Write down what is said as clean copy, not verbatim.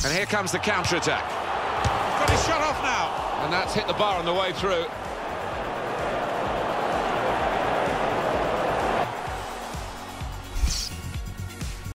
And here comes the counter-attack. Got his shot off now. And that's hit the bar on the way through.